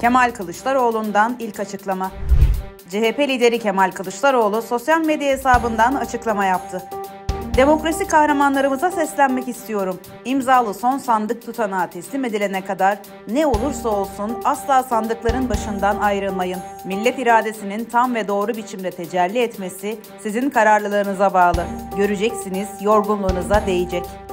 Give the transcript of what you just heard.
Kemal Kılıçdaroğlu'ndan ilk açıklama. CHP lideri Kemal Kılıçdaroğlu sosyal medya hesabından açıklama yaptı. Demokrasi kahramanlarımıza seslenmek istiyorum. İmzalı son sandık tutanağı teslim edilene kadar ne olursa olsun asla sandıkların başından ayrılmayın. Millet iradesinin tam ve doğru biçimde tecelli etmesi sizin kararlılığınıza bağlı. Göreceksiniz, yorgunluğunuza değecek.